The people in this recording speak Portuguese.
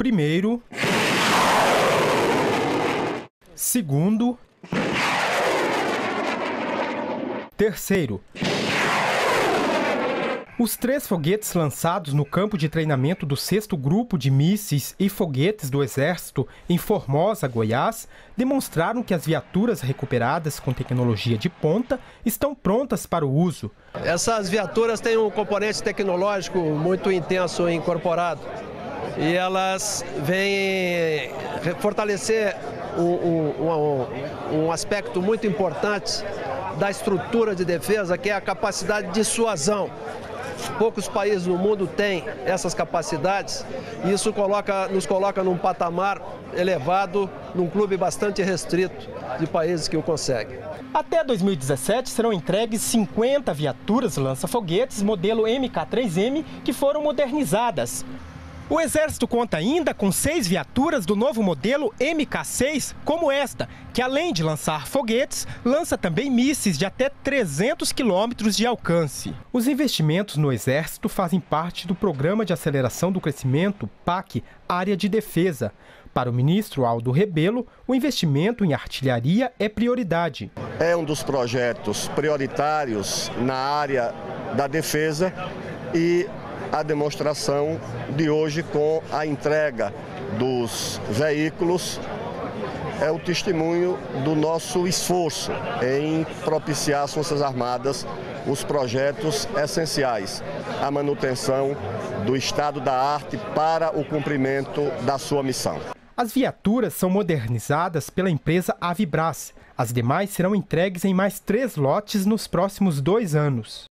primeiro, segundo, terceiro. Os 3 foguetes lançados no campo de treinamento do 6º Grupo de Mísseis e Foguetes do Exército, em Formosa, Goiás, demonstraram que as viaturas recuperadas com tecnologia de ponta estão prontas para o uso. Essas viaturas têm um componente tecnológico muito intenso incorporado e elas vêm fortalecer um aspecto muito importante da estrutura de defesa, que é a capacidade de dissuasão. Poucos países no mundo têm essas capacidades e isso nos coloca num patamar elevado, num clube bastante restrito de países que o conseguem. Até 2017 serão entregues 50 viaturas lança-foguetes modelo Mk3M que foram modernizadas. O Exército conta ainda com 6 viaturas do novo modelo Mk6, como esta, que além de lançar foguetes, lança também mísseis de até 300 quilômetros de alcance. Os investimentos no Exército fazem parte do Programa de Aceleração do Crescimento, PAC, Área de Defesa. Para o ministro Aldo Rebelo, o investimento em artilharia é prioridade. É um dos projetos prioritários na área da defesa e a demonstração de hoje com a entrega dos veículos é o testemunho do nosso esforço em propiciar às Forças Armadas os projetos essenciais, a manutenção do estado da arte para o cumprimento da sua missão. As viaturas são modernizadas pela empresa Avibras. As demais serão entregues em mais 3 lotes nos próximos 2 anos.